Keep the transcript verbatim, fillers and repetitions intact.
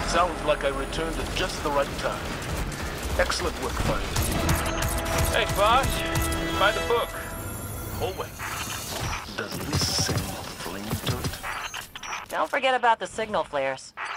Sounds like I returned at just the right time. Excellent work, Fire. Hey, boss. By the book. Oh, wait. Does this send flame to it? Don't forget about the signal flares.